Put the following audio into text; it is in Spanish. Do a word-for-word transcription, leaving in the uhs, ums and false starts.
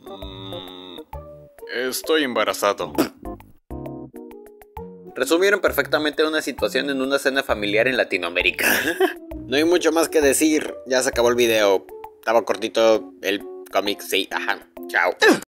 Mm, estoy embarazado. Resumieron perfectamente una situación en una cena familiar en Latinoamérica. No hay mucho más que decir, ya se acabó el video. Estaba cortito el cómic, sí, ajá, chao.